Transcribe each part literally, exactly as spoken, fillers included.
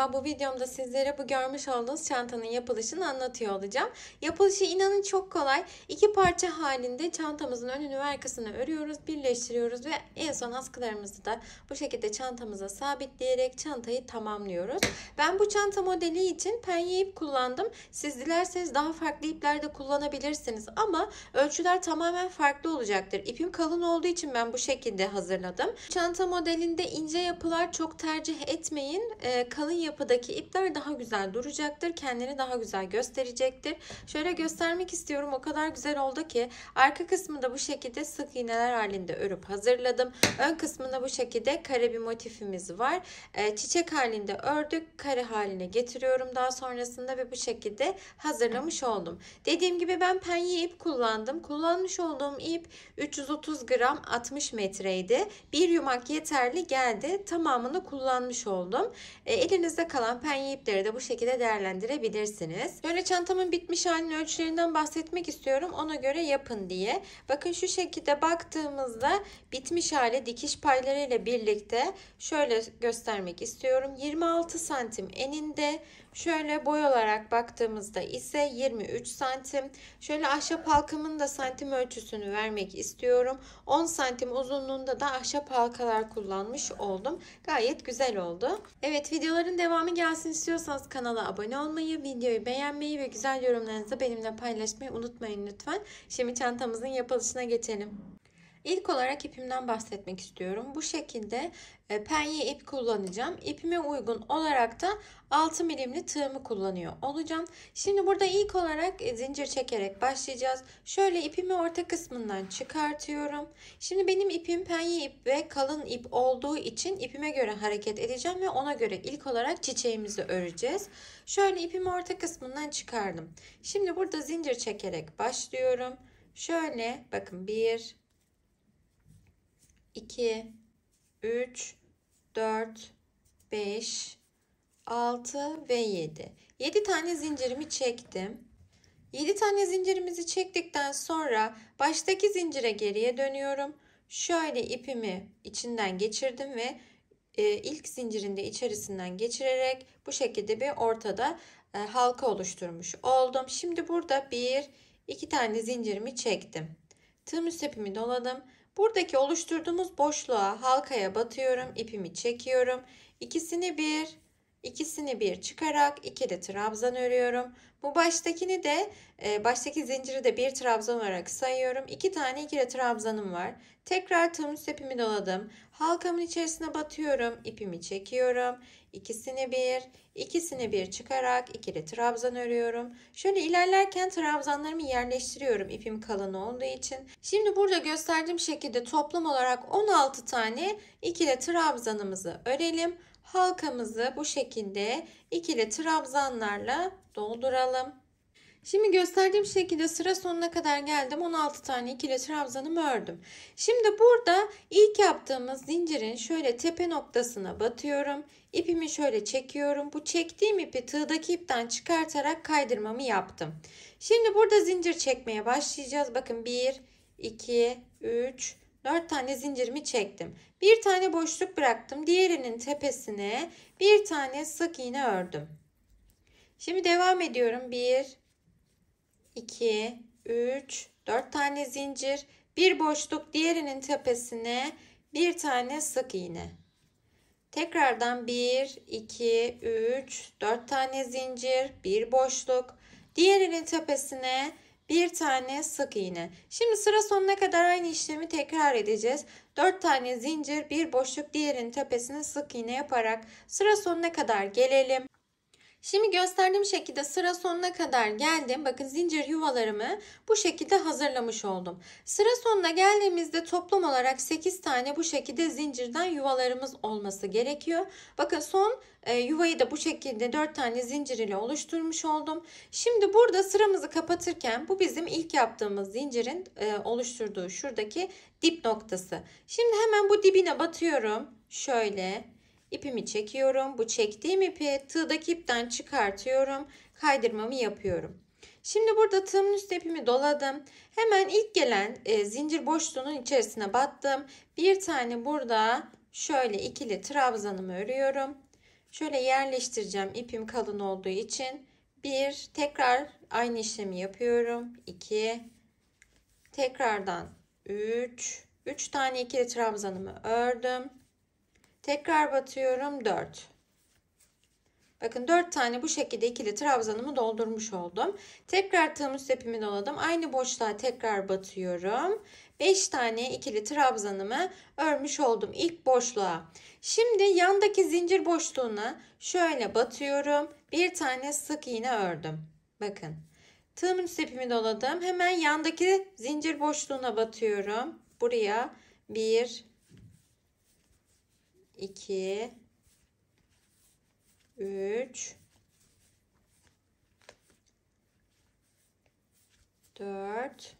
Merhaba, bu videomda sizlere bu görmüş olduğunuz çantanın yapılışını anlatıyor olacağım. Yapılışı inanın çok kolay. İki parça halinde çantamızın önünü ve arkasını örüyoruz, birleştiriyoruz ve en son askılarımızı da bu şekilde çantamıza sabitleyerek çantayı tamamlıyoruz. Ben bu çanta modeli için penye ip kullandım. Siz dilerseniz daha farklı ipler de kullanabilirsiniz ama ölçüler tamamen farklı olacaktır. İpim kalın olduğu için ben bu şekilde hazırladım. Çanta modelinde ince yapılar çok tercih etmeyin. Ee, kalın yapıdaki ipler daha güzel duracaktır. Kendini daha güzel gösterecektir. Şöyle göstermek istiyorum. O kadar güzel oldu ki. Arka kısmı da bu şekilde sık iğneler halinde örüp hazırladım. Ön kısmında bu şekilde kare bir motifimiz var. Ee, çiçek halinde ördük. Kare haline getiriyorum daha sonrasında ve bu şekilde hazırlamış oldum. Dediğim gibi ben penye ip kullandım. Kullanmış olduğum ip üç yüz otuz gram altmış metreydi. Bir yumak yeterli geldi. Tamamını kullanmış oldum. E, elinizde kalan penye ipleri de bu şekilde değerlendirebilirsiniz. Böyle çantamın bitmiş halinin ölçülerinden bahsetmek istiyorum. Ona göre yapın diye. Bakın şu şekilde baktığımızda bitmiş hali dikiş payları ile birlikte şöyle göstermek istiyorum. yirmi altı santim eninde. Şöyle boy olarak baktığımızda ise yirmi üç santim. Şöyle ahşap halkamın da santim ölçüsünü vermek istiyorum. on santim uzunluğunda da ahşap halkalar kullanmış oldum. Gayet güzel oldu. Evet, videoların devamı gelsin istiyorsanız kanala abone olmayı, videoyu beğenmeyi ve güzel yorumlarınızı benimle paylaşmayı unutmayın lütfen. Şimdi çantamızın yapılışına geçelim. İlk olarak ipimden bahsetmek istiyorum. Bu şekilde e, penye ip kullanacağım. İpime uygun olarak da altı milimli tığımı kullanıyor olacağım. Şimdi burada ilk olarak e, zincir çekerek başlayacağız. Şöyle ipimi orta kısmından çıkartıyorum. Şimdi benim ipim penye ip ve kalın ip olduğu için ipime göre hareket edeceğim ve ona göre ilk olarak çiçeğimizi öreceğiz. Şöyle ipimi orta kısmından çıkardım. Şimdi burada zincir çekerek başlıyorum. Şöyle bakın bir iki, üç, dört, beş, altı ve yedi. yedi tane zincirimi çektim. yedi tane zincirimizi çektikten sonra baştaki zincire geriye dönüyorum. Şöyle ipimi içinden geçirdim ve ilk zincirin de içerisinden geçirerek bu şekilde bir ortada halka oluşturmuş oldum. Şimdi burada bir, iki tane zincirimi çektim. Tığım üst ipimi doladım. Buradaki oluşturduğumuz boşluğa, halkaya batıyorum, ipimi çekiyorum. İkisini bir, ikisini bir çıkarak ikili trabzan örüyorum. Bu baştakini de, baştaki zinciri de bir trabzan olarak sayıyorum. İki tane ikili trabzanım var. Tekrar tığım üst ipimi doladım. Halkamın içerisine batıyorum, ipimi çekiyorum. İkisini bir, ikisini bir çıkarak ikili trabzan örüyorum. Şöyle ilerlerken trabzanlarımı yerleştiriyorum ipim kalın olduğu için. Şimdi burada gösterdiğim şekilde toplam olarak on altı tane ikili trabzanımızı örelim. Halkamızı bu şekilde ikili trabzanlarla dolduralım. Şimdi gösterdiğim şekilde sıra sonuna kadar geldim. on altı tane ikili trabzanımı ördüm. Şimdi burada ilk yaptığımız zincirin şöyle tepe noktasına batıyorum. İpimi şöyle çekiyorum. Bu çektiğim ipi tığdaki ipten çıkartarak kaydırmamı yaptım. Şimdi burada zincir çekmeye başlayacağız. Bakın bir, iki, üç, dört tane zincirimi çektim. Bir tane boşluk bıraktım. Diğerinin tepesine bir tane sık iğne ördüm. Şimdi devam ediyorum. bir, iki, üç, dört tane zincir, bir boşluk, diğerinin tepesine bir tane sık iğne. Tekrardan bir, iki, üç, dört tane zincir, bir boşluk, diğerinin tepesine bir tane sık iğne. Şimdi sıra sonuna kadar aynı işlemi tekrar edeceğiz. dört tane zincir, bir boşluk, diğerinin tepesine sık iğne yaparak sıra sonuna kadar gelelim. Şimdi gösterdiğim şekilde sıra sonuna kadar geldim. Bakın zincir yuvalarımı bu şekilde hazırlamış oldum. Sıra sonuna geldiğimizde toplam olarak sekiz tane bu şekilde zincirden yuvalarımız olması gerekiyor. Bakın son e, yuvayı da bu şekilde dört tane zincir ile oluşturmuş oldum. Şimdi burada sıramızı kapatırken bu bizim ilk yaptığımız zincirin e, oluşturduğu şuradaki dip noktası. Şimdi hemen bu dibine batıyorum. Şöyle. İpimi çekiyorum. Bu çektiğim ipi tığdaki ipten çıkartıyorum. Kaydırmamı yapıyorum. Şimdi burada tığımın üst ipimi doladım. Hemen ilk gelen e, zincir boşluğunun içerisine battım. Bir tane burada şöyle ikili trabzanımı örüyorum. Şöyle yerleştireceğim ipim kalın olduğu için. bir, tekrar aynı işlemi yapıyorum. iki, tekrardan üç, üç tane ikili trabzanımı ördüm. Tekrar batıyorum, dört. Bakın dört tane bu şekilde ikili trabzanımı doldurmuş oldum. Tekrar tığım üst ipimi doladım. Aynı boşluğa tekrar batıyorum. beş tane ikili trabzanımı örmüş oldum ilk boşluğa. Şimdi yandaki zincir boşluğuna şöyle batıyorum. Bir tane sık iğne ördüm. Bakın. Tığım üst ipimi doladım. Hemen yandaki zincir boşluğuna batıyorum. Buraya bir, iki, üç, dört,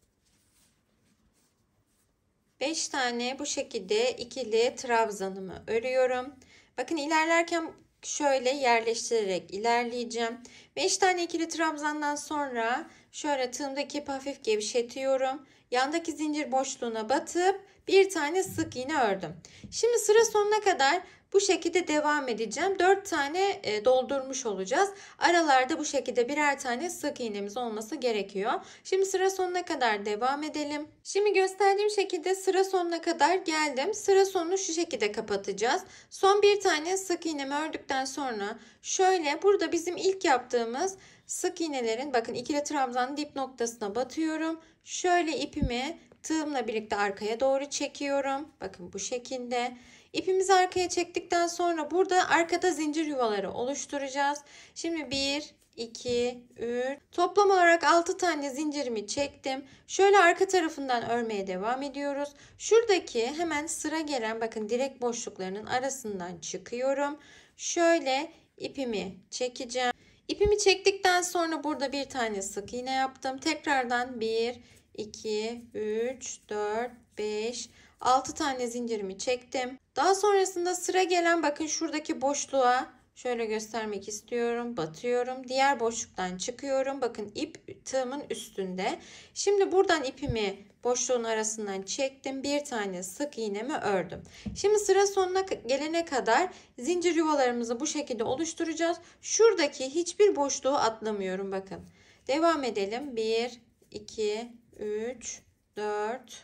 beş tane bu şekilde ikili trabzanımı örüyorum. Bakın ilerlerken şöyle yerleştirerek ilerleyeceğim. beş tane ikili trabzandan sonra şöyle tığımdaki ipi hafif gevşetiyorum. Yandaki zincir boşluğuna batıp bir tane sık iğne ördüm. Şimdi sıra sonuna kadar bu şekilde devam edeceğim. dört tane doldurmuş olacağız. Aralarda bu şekilde birer tane sık iğnemiz olması gerekiyor. Şimdi sıra sonuna kadar devam edelim. Şimdi gösterdiğim şekilde sıra sonuna kadar geldim. Sıra sonunu şu şekilde kapatacağız. Son bir tane sık iğnemi ördükten sonra şöyle burada bizim ilk yaptığımız sık iğnelerin bakın ikili trabzanın dip noktasına batıyorum. Şöyle ipimi tığımla birlikte arkaya doğru çekiyorum. Bakın bu şekilde. İpimizi arkaya çektikten sonra burada arkada zincir yuvaları oluşturacağız. Şimdi bir, iki, üç, toplam olarak altı tane zincirimi çektim. Şöyle arka tarafından örmeye devam ediyoruz. Şuradaki hemen sıra gelen bakın direk boşluklarının arasından çıkıyorum. Şöyle ipimi çekeceğim. İpimi çektikten sonra burada bir tane sık iğne yaptım. Tekrardan bir, iki, üç, dört, beş, altı tane zincirimi çektim. Daha sonrasında sıra gelen bakın şuradaki boşluğa şöyle göstermek istiyorum. Batıyorum. Diğer boşluktan çıkıyorum. Bakın ip tığımın üstünde. Şimdi buradan ipimi boşluğun arasından çektim. Bir tane sık iğnemi ördüm. Şimdi sıra sonuna gelene kadar zincir yuvalarımızı bu şekilde oluşturacağız. Şuradaki hiçbir boşluğu atlamıyorum. Bakın. Devam edelim. bir, iki, üç, dört,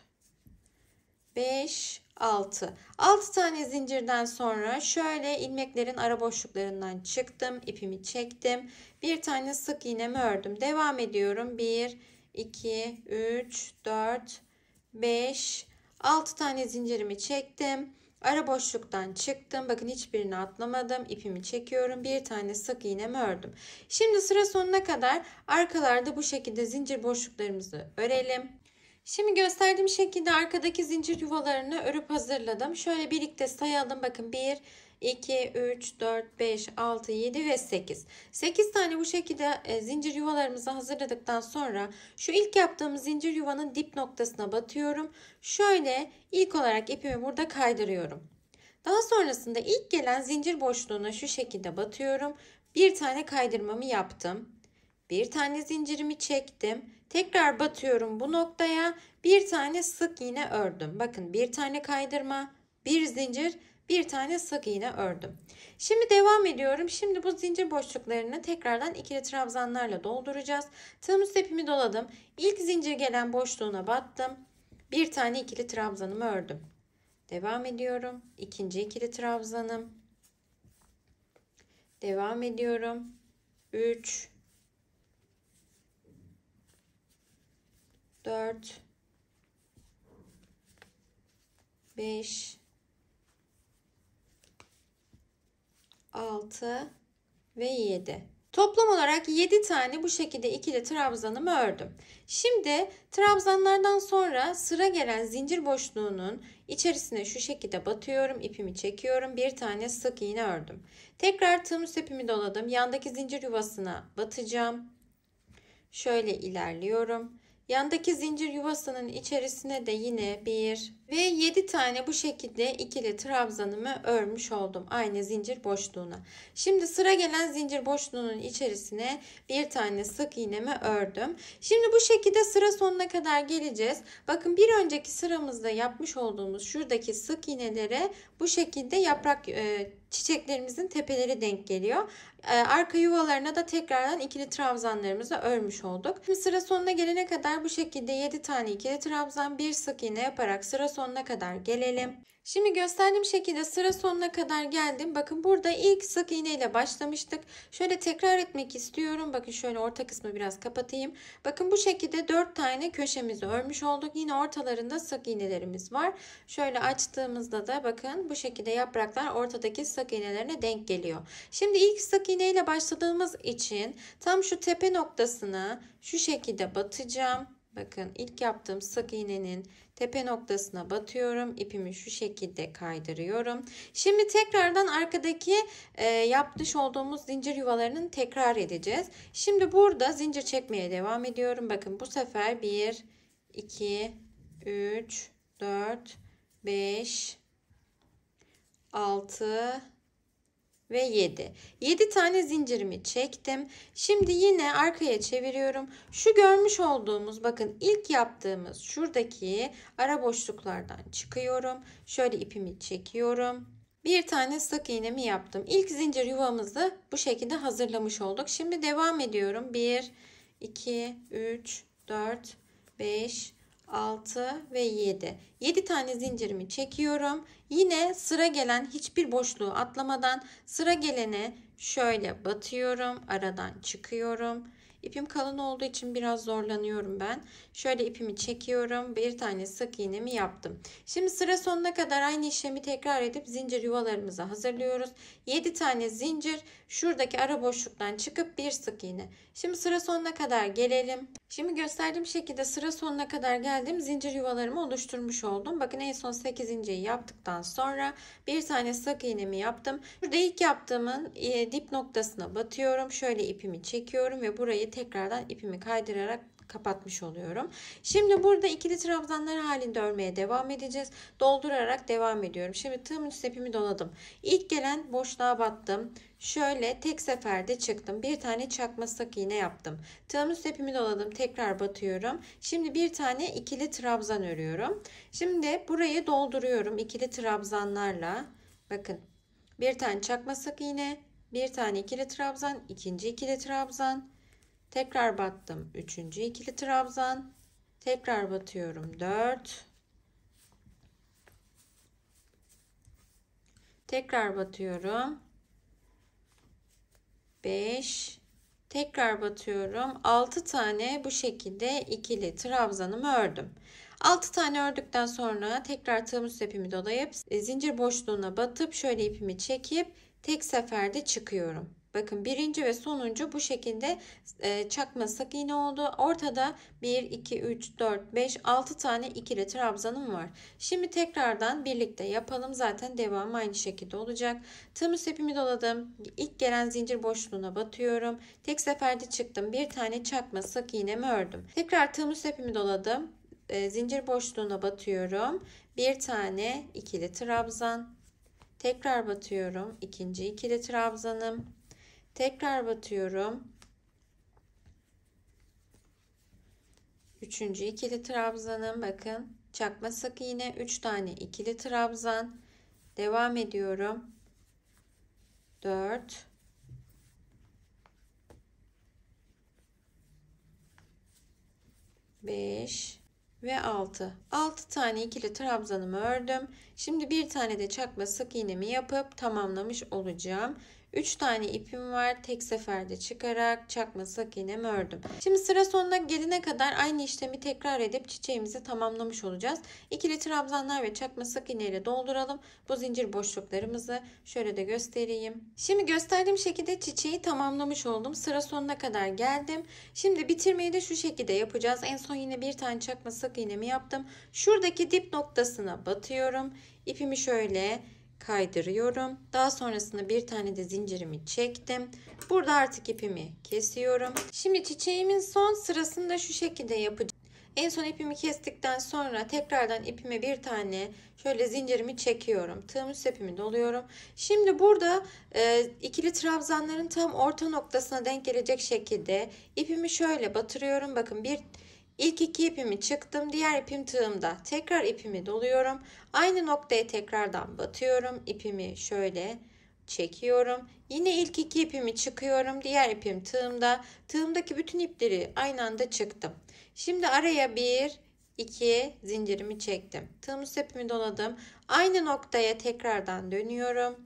beş, altı. altı tane zincirden sonra şöyle ilmeklerin ara boşluklarından çıktım. İpimi çektim. Bir tane sık iğnemi ördüm. Devam ediyorum. bir, iki, üç, dört, beş, altı tane zincirimi çektim. Ara boşluktan çıktım. Bakın hiçbirini atlamadım. İpimi çekiyorum. Bir tane sık iğnemi ördüm. Şimdi sıra sonuna kadar arkalarda bu şekilde zincir boşluklarımızı örelim. Şimdi gösterdiğim şekilde arkadaki zincir yuvalarını örüp hazırladım. Şöyle birlikte sayalım. Bakın bir, iki, üç, dört, beş, altı, yedi ve sekiz. sekiz tane bu şekilde zincir yuvalarımızı hazırladıktan sonra şu ilk yaptığımız zincir yuvanın dip noktasına batıyorum. Şöyle ilk olarak ipimi burada kaydırıyorum. Daha sonrasında ilk gelen zincir boşluğuna şu şekilde batıyorum. Bir tane kaydırmamı yaptım. Bir tane zincirimi çektim. Tekrar batıyorum bu noktaya. Bir tane sık iğne ördüm. Bakın bir tane kaydırma, bir zincir, bir tane sık iğne ördüm. Şimdi devam ediyorum. Şimdi bu zincir boşluklarını tekrardan ikili trabzanlarla dolduracağız. Tığım üst ipimi doladım. İlk zincir gelen boşluğuna battım. Bir tane ikili trabzanımı ördüm. Devam ediyorum. İkinci ikili trabzanım. Devam ediyorum. üç, dört, beş, altı ve yedi. Toplam olarak yedi tane bu şekilde ikili trabzanımı ördüm. Şimdi trabzanlardan sonra sıra gelen zincir boşluğunun içerisine şu şekilde batıyorum. İpimi çekiyorum. Bir tane sık iğne ördüm. Tekrar tığım üst ipimi doladım. Yandaki zincir yuvasına batacağım. Şöyle ilerliyorum. Yandaki zincir yuvasının içerisine de yine bir ve yedi tane bu şekilde ikili trabzanımı örmüş oldum. Aynı zincir boşluğuna. Şimdi sıra gelen zincir boşluğunun içerisine bir tane sık iğnemi ördüm. Şimdi bu şekilde sıra sonuna kadar geleceğiz. Bakın bir önceki sıramızda yapmış olduğumuz şuradaki sık iğnelere bu şekilde yaprak e, çiçeklerimizin tepeleri denk geliyor. Ee, arka yuvalarına da tekrardan ikili trabzanlarımızı örmüş olduk. Şimdi sıra sonuna gelene kadar bu şekilde yedi tane ikili trabzan, bir sık iğne yaparak sıra sonuna kadar gelelim. Şimdi gösterdiğim şekilde sıra sonuna kadar geldim. Bakın burada ilk sık iğne ile başlamıştık. Şöyle tekrar etmek istiyorum. Bakın şöyle orta kısmı biraz kapatayım. Bakın bu şekilde dört tane köşemizi örmüş olduk. Yine ortalarında sık iğnelerimiz var. Şöyle açtığımızda da bakın bu şekilde yapraklar ortadaki sık iğnelerine denk geliyor. Şimdi ilk sık iğne ile başladığımız için tam şu tepe noktasına şu şekilde batacağım. Bakın ilk yaptığım sık iğnenin tepe noktasına batıyorum. İpimi şu şekilde kaydırıyorum. Şimdi tekrardan arkadaki e, yapmış olduğumuz zincir yuvalarının tekrar edeceğiz. Şimdi burada zincir çekmeye devam ediyorum. Bakın bu sefer bir, iki, üç, dört, beş, altı ve yedi. yedi tane zincirimi çektim. Şimdi yine arkaya çeviriyorum. Şu görmüş olduğumuz bakın ilk yaptığımız şuradaki ara boşluklardan çıkıyorum. Şöyle ipimi çekiyorum. Bir tane sık iğnemi yaptım. İlk zincir yuvamızı bu şekilde hazırlamış olduk. Şimdi devam ediyorum. bir, iki, üç, dört, beş, altı ve yedi. yedi tane zincirimi çekiyorum. Yine sıra gelen hiçbir boşluğu atlamadan sıra gelene şöyle batıyorum. Aradan çıkıyorum. İpim kalın olduğu için biraz zorlanıyorum ben. Şöyle ipimi çekiyorum. Bir tane sık iğnemi yaptım. Şimdi sıra sonuna kadar aynı işlemi tekrar edip zincir yuvalarımızı hazırlıyoruz. yedi tane zincir, şuradaki ara boşluktan çıkıp bir sık iğne. Şimdi sıra sonuna kadar gelelim. Şimdi gösterdiğim şekilde sıra sonuna kadar geldim. Zincir yuvalarımı oluşturmuş oldum. Bakın en son sekizinciyi yaptıktan sonra bir tane sık iğnemi yaptım. Burada ilk yaptığımın dip noktasına batıyorum. Şöyle ipimi çekiyorum ve burayı tekrardan ipimi kaydırarak kapatmış oluyorum. Şimdi burada ikili trabzanlar halinde örmeye devam edeceğiz. Doldurarak devam ediyorum. Şimdi tığımın üstüne ipimi doladım. İlk gelen boşluğa battım. Şöyle tek seferde çıktım. Bir tane çakma sık iğne yaptım. Tığımın üstüne ipimi doladım. Tekrar batıyorum. Şimdi bir tane ikili trabzan örüyorum. Şimdi burayı dolduruyorum ikili trabzanlarla. Bakın. Bir tane çakma sık iğne, bir tane ikili trabzan, ikinci ikili trabzan. Tekrar battım. Üçüncü ikili trabzan. Tekrar batıyorum. dört. Tekrar batıyorum. beş. Tekrar batıyorum. altı tane bu şekilde ikili trabzanımı ördüm. altı tane ördükten sonra tekrar tığımın üstüne ipimi dolayıp zincir boşluğuna batıp şöyle ipimi çekip tek seferde çıkıyorum. Bakın birinci ve sonuncu bu şekilde e, çakma sık iğne oldu. Ortada bir, iki, üç, dört, beş, altı tane ikili trabzanım var. Şimdi tekrardan birlikte yapalım. Zaten devamı aynı şekilde olacak. Tığımın ipimi doladım. İlk gelen zincir boşluğuna batıyorum. Tek seferde çıktım. Bir tane çakma sık iğnemi ördüm. Tekrar tığımın ipimi doladım. E, zincir boşluğuna batıyorum. Bir tane ikili trabzan. Tekrar batıyorum. İkinci ikili trabzanım. Tekrar batıyorum. Üçüncü ikili trabzanım. Bakın çakma sık iğne, üç tane ikili trabzan. Devam ediyorum. dört. beş ve altı. altı tane ikili trabzanımı ördüm. Şimdi bir tane de çakma sık iğnemi yapıp tamamlamış olacağım. üç tane ipim var. Tek seferde çıkarak çakma sık iğnemi ördüm. Şimdi sıra sonuna gelene kadar aynı işlemi tekrar edip çiçeğimizi tamamlamış olacağız. İkili trabzanlar ve çakma sık iğne ile dolduralım. Bu zincir boşluklarımızı şöyle de göstereyim. Şimdi gösterdiğim şekilde çiçeği tamamlamış oldum. Sıra sonuna kadar geldim. Şimdi bitirmeyi de şu şekilde yapacağız. En son yine bir tane çakma sık iğnemi yaptım. Şuradaki dip noktasına batıyorum. İpimi şöyle kaydırıyorum. Daha sonrasında bir tane de zincirimi çektim. Burada artık ipimi kesiyorum. Şimdi çiçeğimin son sırasını da şu şekilde yapacağım. En son ipimi kestikten sonra tekrardan ipime bir tane şöyle zincirimi çekiyorum. Tığımın üst ipimi doluyorum. Şimdi burada e, ikili trabzanların tam orta noktasına denk gelecek şekilde ipimi şöyle batırıyorum. Bakın bir İlk iki ipimi çıktım. Diğer ipim tığımda. Tekrar ipimi doluyorum. Aynı noktaya tekrardan batıyorum. İpimi şöyle çekiyorum. Yine ilk iki ipimi çıkıyorum. Diğer ipim tığımda. Tığımdaki bütün ipleri aynı anda çıktım. Şimdi araya bir, iki zincirimi çektim. Tığım üst ipimi doladım. Aynı noktaya tekrardan dönüyorum.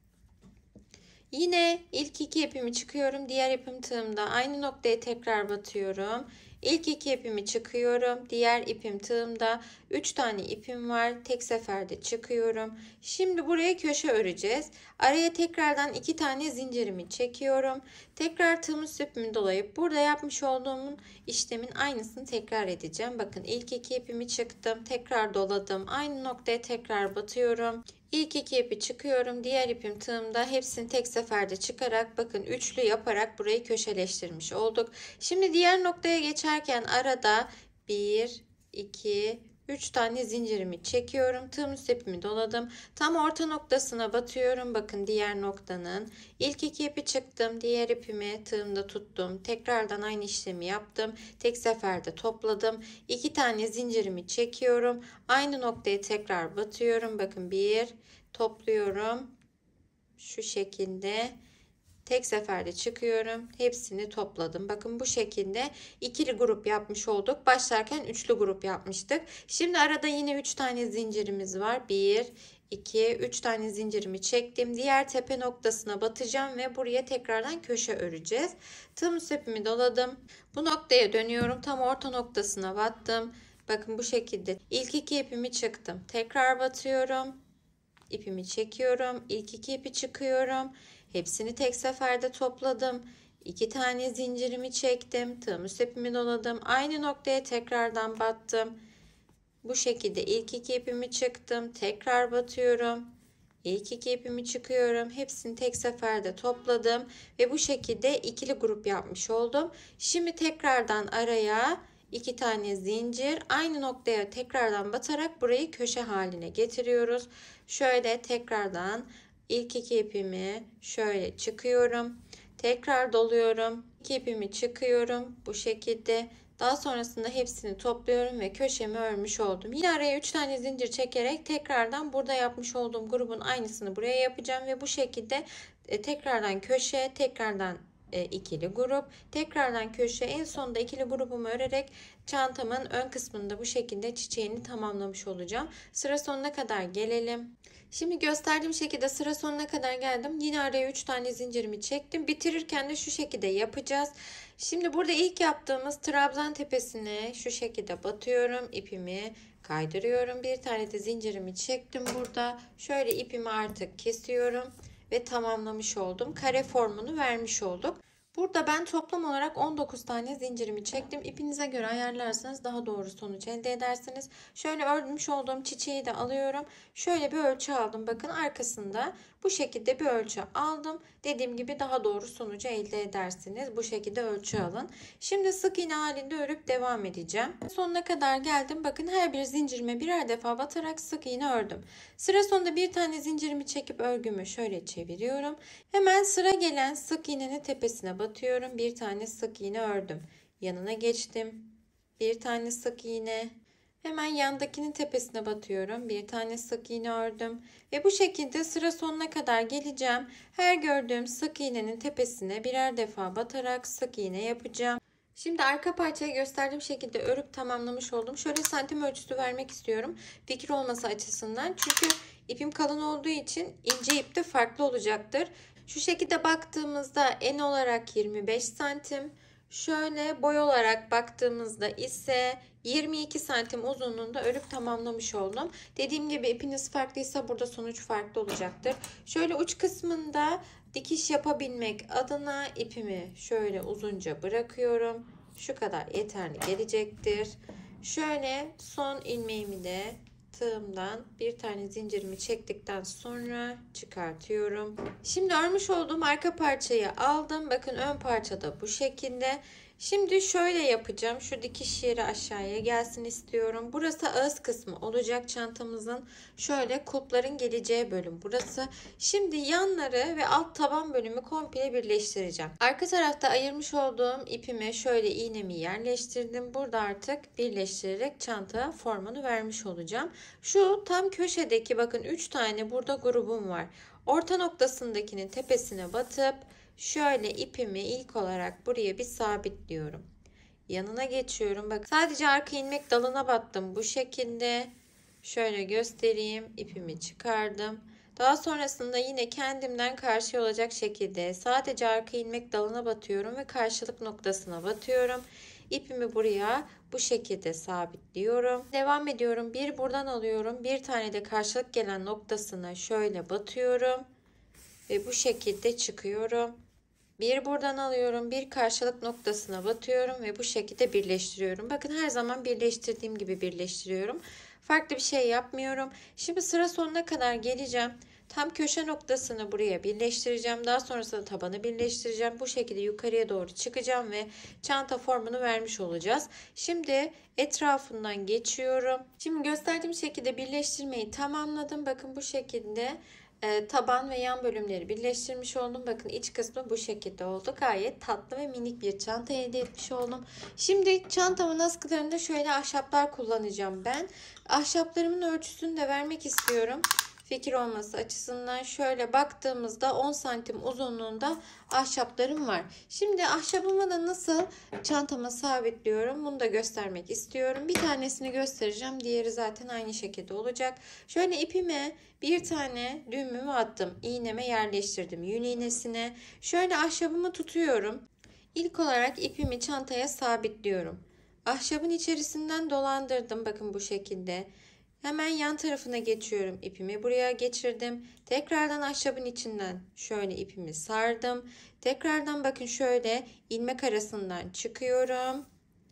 Yine ilk iki ipimi çıkıyorum. Diğer ipim tığımda. Aynı noktaya tekrar batıyorum. İlk iki ipimi çıkıyorum. Diğer ipim tığımda. üç tane ipim var. Tek seferde çıkıyorum. Şimdi buraya köşe öreceğiz. Araya tekrardan iki tane zincirimi çekiyorum. Tekrar tığım üst ipimi dolayıp burada yapmış olduğum işlemin aynısını tekrar edeceğim. Bakın ilk iki ipimi çıktım. Tekrar doladım. Aynı noktaya tekrar batıyorum. İlk iki ipi çıkıyorum. Diğer ipim tığımda. Hepsini tek seferde çıkarak bakın üçlü yaparak burayı köşeleştirmiş olduk. Şimdi diğer noktaya geçerken arada bir, iki, üç tane zincirimi çekiyorum. Tığım üst ipimi doladım. Tam orta noktasına batıyorum. Bakın diğer noktanın. İlk iki ipi çıktım. Diğer ipimi tığımda tuttum. Tekrardan aynı işlemi yaptım. Tek seferde topladım. iki tane zincirimi çekiyorum. Aynı noktaya tekrar batıyorum. Bakın bir, topluyorum. Şu şekilde. Tek seferde çıkıyorum. Hepsini topladım. Bakın bu şekilde ikili grup yapmış olduk. Başlarken üçlü grup yapmıştık. Şimdi arada yine üç tane zincirimiz var. bir, iki, üç tane zincirimi çektim. Diğer tepe noktasına batacağım ve buraya tekrardan köşe öreceğiz. Tığım üst ipimi doladım. Bu noktaya dönüyorum. Tam orta noktasına battım. Bakın bu şekilde ilk iki ipimi çıktım. Tekrar batıyorum. İpimi çekiyorum. İlk iki ipi çıkıyorum. Hepsini tek seferde topladım. iki tane zincirimi çektim. Tığım üst ipimi doladım. Aynı noktaya tekrardan battım. Bu şekilde ilk iki ipimi çıktım. Tekrar batıyorum. İlk iki ipimi çıkıyorum. Hepsini tek seferde topladım. Ve bu şekilde ikili grup yapmış oldum. Şimdi tekrardan araya iki tane zincir. Aynı noktaya tekrardan batarak burayı köşe haline getiriyoruz. Şöyle tekrardan ilk iki ipimi şöyle çıkıyorum. Tekrar doluyorum. İki ipimi çıkıyorum. Bu şekilde. Daha sonrasında hepsini topluyorum ve köşemi örmüş oldum. Yine araya üç tane zincir çekerek tekrardan burada yapmış olduğum grubun aynısını buraya yapacağım ve bu şekilde tekrardan köşe, tekrardan ikili grup, tekrardan köşe, en sonunda ikili grubumu örerek çantamın ön kısmında bu şekilde çiçeğini tamamlamış olacağım. Sıra sonuna kadar gelelim. Şimdi gösterdiğim şekilde sıra sonuna kadar geldim. Yine araya üç tane zincirimi çektim. Bitirirken de şu şekilde yapacağız. Şimdi burada ilk yaptığımız trabzan tepesine şu şekilde batıyorum. İpimi kaydırıyorum. Bir tane de zincirimi çektim burada. Şöyle ipimi artık kesiyorum ve tamamlamış oldum. Kare formunu vermiş olduk. Burada ben toplam olarak on dokuz tane zincirimi çektim. İpinize göre ayarlarsanız daha doğru sonuç elde edersiniz. Şöyle örmüş olduğum çiçeği de alıyorum. Şöyle bir ölçü aldım. Bakın arkasında bu şekilde bir ölçü aldım. Dediğim gibi daha doğru sonucu elde edersiniz. Bu şekilde ölçü alın. Şimdi sık iğne halinde örüp devam edeceğim. Sonuna kadar geldim. Bakın her bir zincirime birer defa batarak sık iğne ördüm. Sıra sonunda bir tane zincirimi çekip örgümü şöyle çeviriyorum. Hemen sıra gelen sık iğnenin tepesine batıyorum. Bir tane sık iğne ördüm. Yanına geçtim. Bir tane sık iğne. Hemen yandakinin tepesine batıyorum. Bir tane sık iğne ördüm. Ve bu şekilde sıra sonuna kadar geleceğim. Her gördüğüm sık iğnenin tepesine birer defa batarak sık iğne yapacağım. Şimdi arka parçayı gösterdiğim şekilde örüp tamamlamış oldum. Şöyle santim ölçüsü vermek istiyorum. Fikir olması açısından. Çünkü ipim kalın olduğu için ince ip de farklı olacaktır. Şu şekilde baktığımızda en olarak yirmi beş santim. Şöyle boy olarak baktığımızda ise yirmi iki santim uzunluğunda örüp tamamlamış oldum. Dediğim gibi ipiniz farklıysa burada sonuç farklı olacaktır. Şöyle uç kısmında dikiş yapabilmek adına ipimi şöyle uzunca bırakıyorum. Şu kadar yeterli gelecektir. Şöyle son ilmeğimi de tığımdan bir tane zincirimi çektikten sonra çıkartıyorum. Şimdi örmüş olduğum arka parçayı aldım. Bakın ön parçada bu şekilde. Şimdi şöyle yapacağım. Şu dikiş yeri aşağıya gelsin istiyorum. Burası ağız kısmı olacak çantamızın. Şöyle kulpların geleceği bölüm burası. Şimdi yanları ve alt taban bölümü komple birleştireceğim. Arka tarafta ayırmış olduğum ipime şöyle iğnemi yerleştirdim. Burada artık birleştirerek çanta formunu vermiş olacağım. Şu tam köşedeki bakın üç tane burada grubum var. Orta noktasındakinin tepesine batıp şöyle ipimi ilk olarak buraya bir sabitliyorum. Yanına geçiyorum. Bak sadece arka ilmek dalına battım bu şekilde. Şöyle göstereyim. İpimi çıkardım. Daha sonrasında yine kendimden karşı olacak şekilde sadece arka ilmek dalına batıyorum ve karşılık noktasına batıyorum. İpimi buraya bu şekilde sabitliyorum. Devam ediyorum. Bir buradan alıyorum. Bir tane de karşılık gelen noktasına şöyle batıyorum. Ve bu şekilde çıkıyorum. Bir buradan alıyorum, bir karşılık noktasına batıyorum ve bu şekilde birleştiriyorum. Bakın her zaman birleştirdiğim gibi birleştiriyorum. Farklı bir şey yapmıyorum. Şimdi sıra sonuna kadar geleceğim. Tam köşe noktasını buraya birleştireceğim. Daha sonrasında tabanı birleştireceğim. Bu şekilde yukarıya doğru çıkacağım ve çanta formunu vermiş olacağız. Şimdi etrafından geçiyorum. Şimdi gösterdiğim şekilde birleştirmeyi tamamladım. Bakın bu şekilde E, taban ve yan bölümleri birleştirmiş oldum. Bakın iç kısmı bu şekilde oldu. Gayet tatlı ve minik bir çanta elde etmiş oldum. Şimdi çantamın askılarında şöyle ahşaplar kullanacağım ben. Ahşaplarımın ölçüsünü de vermek istiyorum. Fikir olması açısından şöyle baktığımızda on santim uzunluğunda ahşaplarım var. Şimdi ahşabımı da nasıl çantama sabitliyorum bunu da göstermek istiyorum. Bir tanesini göstereceğim. Diğeri zaten aynı şekilde olacak. Şöyle ipime bir tane düğümümü attım. İğneme yerleştirdim. Yün iğnesine. Şöyle ahşabımı tutuyorum. İlk olarak ipimi çantaya sabitliyorum. Ahşabın içerisinden dolandırdım. Bakın bu şekilde. Hemen yan tarafına geçiyorum. İpimi buraya geçirdim. Tekrardan ahşabın içinden şöyle ipimi sardım. Tekrardan bakın şöyle ilmek arasından çıkıyorum.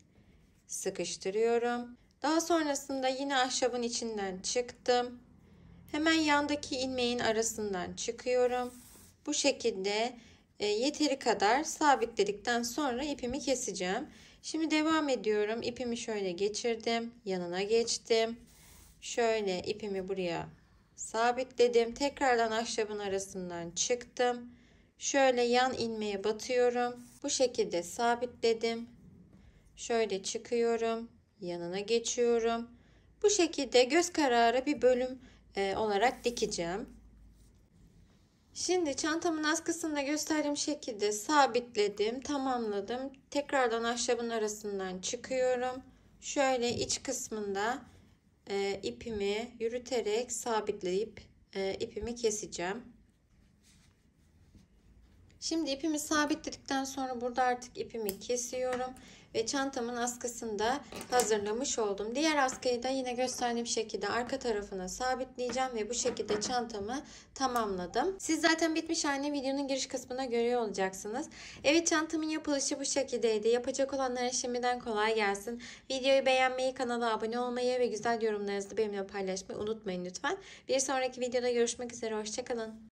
Sıkıştırıyorum. Daha sonrasında yine ahşabın içinden çıktım. Hemen yandaki ilmeğin arasından çıkıyorum. Bu şekilde yeteri kadar sabitledikten sonra ipimi keseceğim. Şimdi devam ediyorum. İpimi şöyle geçirdim. Yanına geçtim. Şöyle ipimi buraya sabitledim. Tekrardan ahşabın arasından çıktım. Şöyle yan ilmeğe batıyorum. Bu şekilde sabitledim. Şöyle çıkıyorum. Yanına geçiyorum. Bu şekilde göz kararı bir bölüm e, olarak dikeceğim. Şimdi çantamın askısında gösterdiğim şekilde sabitledim, tamamladım. Tekrardan ahşabın arasından çıkıyorum. Şöyle iç kısmında e, ipimi yürüterek sabitleyip e, ipimi keseceğim. Şimdi ipimi sabitledikten sonra burada artık ipimi kesiyorum ve çantamın askısını da hazırlamış oldum. Diğer askıyı da yine gösterdiğim şekilde arka tarafına sabitleyeceğim ve bu şekilde çantamı tamamladım. Siz zaten bitmiş halini videonun giriş kısmına görüyor olacaksınız. Evet, çantamın yapılışı bu şekildeydi. Yapacak olanlara şimdiden kolay gelsin. Videoyu beğenmeyi, kanala abone olmayı ve güzel yorumlarınızı benimle paylaşmayı unutmayın lütfen. Bir sonraki videoda görüşmek üzere. Hoşçakalın.